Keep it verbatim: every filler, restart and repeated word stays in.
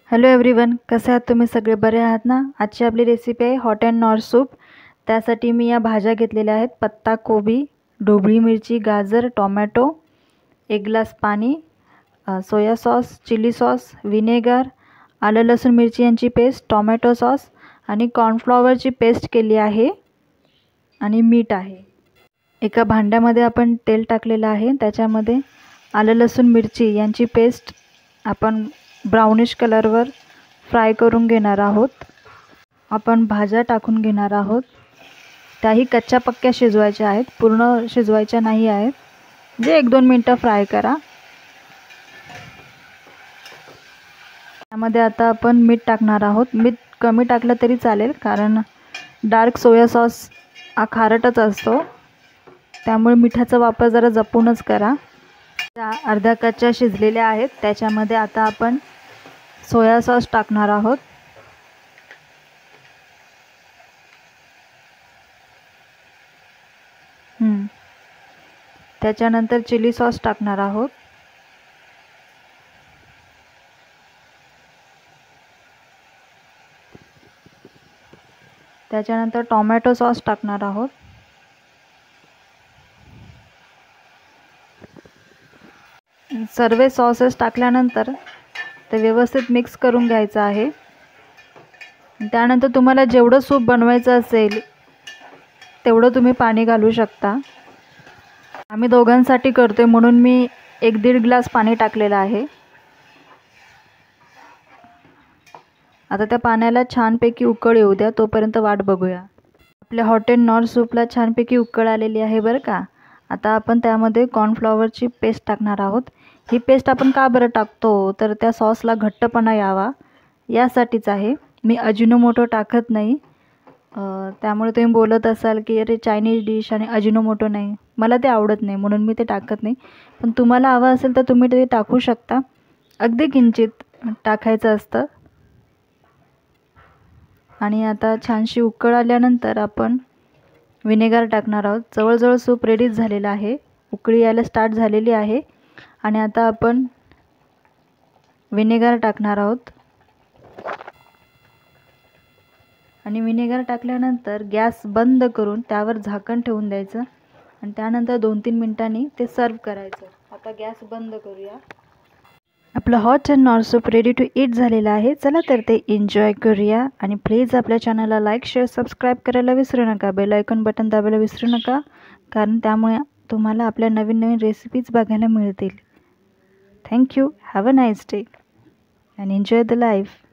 Hello everyone, कसे आहात तुम्ही सगळे? बरे आहात ना? आजची आपली रेसिपी आहे हॉट अँड नॉर सूप. त्यासाठी मी या भाज्या घेतलेल्या आहेत: पत्ता कोबी, ढोबळी मिरची, गाजर, टोमॅटो, एक ग्लास पाणी, soya sauce, chilli sauce, vinegar, आलं लसूण मिरची यांची पेस्ट, टोमॅटो सॉस आणि कॉर्नफ्लॉवरची पेस्ट केली आहे आणि मीठ आहे. एका भांड्यामध्ये आपण तेल टाकलेलं आहे. त्याच्यामध्ये आलं लसूण मिरची यांची पेस्ट आपण ब्राउनिश कलरवर फ्राय करून घेणार आहोत. आपण भाज्या टाकून घेणार आहोत. त्याही कच्च्या पक्क्या शिजवायच्या आहेत, पूर्ण शिजवायच्या नाही आहेत. म्हणजे एक दोन मिनटं फ्राय करा. त्यामध्ये आता आपण मीठ टाकणार आहोत. मीठ कमी टाकलं तरी चालेल, कारण डार्क सोया सॉस हा खारटच असतो, त्यामुळे मिठाचा वापर जरा जपूनच करा. त्या अर्ध्या कच्च्या शिजलेल्या आहेत. त्याच्यामध्ये आता आपण सोया सॉस टाकणार आहोत. हं त्याच्यानंतर चिली सॉस टाकणार आहोत. त्याच्यानंतर टोमॅटो सॉस टाकणार आहोत. सर्व सॉसेस टाकल्यानंतर ते व्यवस्थित मिक्स करून घ्यायचं आहे. त्यानंतर तुम्हाला जेवढं सूप बनवायचं असेल तेवढं तुम्ही पाणी घालू शकता. आम्ही दोघांसाठी करतोय म्हणून मी एक दीड ग्लास पाणी टाकलेलं आहे. आता त्या पाण्याला छानपैकी उकळ येऊ द्या, तोपर्यंत वाट बघूया. आपल्या हॉट अँड नॉर सूपला छानपैकी उकळ आलेली आहे बरं का. आता आपण त्यामध्ये कॉर्नफ्लॉवरची पेस्ट टाकणार आहोत. ही पेस्ट आपण का बरं टाकतो, तर त्या सॉसला घट्टपणा यावा यासाठीच आहे. मी अजिनोमोटो टाकत नाही. त्यामुळे तुम्ही बोलत असाल की अरे चायनीज डिश आणि अजिनोमोटो नाही, मला ते आवडत नाही म्हणून मी ते टाकत नाही. पण तुम्हाला हवं असेल तर तुम्ही ते टाकू शकता. अगदी किंचित टाकायचं असतं. आणि आता छानशी उकळ आल्यानंतर आपण विनेगर टाकणार आहोत. जवळजवळ सूप रेडीच झालेलं आहे. उकळी यायला स्टार्ट झालेली आहे. आणि आता आपण विनेगर टाकणार आहोत. आणि विनेगर टाकल्यानंतर गॅस बंद करून त्यावर झाकण ठेवून द्यायचं आणि त्यानंतर दोन तीन मिनिटांनी ते सर्व करायचं. आता गॅस बंद करूया. आपलं hot and sour soup ready to eat झालेलं आहे. चला तर ते एन्जॉय करूया. आणि प्लीज आपल्या चॅनलला लाईक, शेअर, सबस्क्राईब करायला विसरू नका. बेल आयकॉन बटन दाबायला विसरू नका, कारण त्यामुळे तुम्हाला आपल्या नवीन नवीन रेसिपीज बघायला मिळतील. Thank you. Have a nice day and enjoy the life.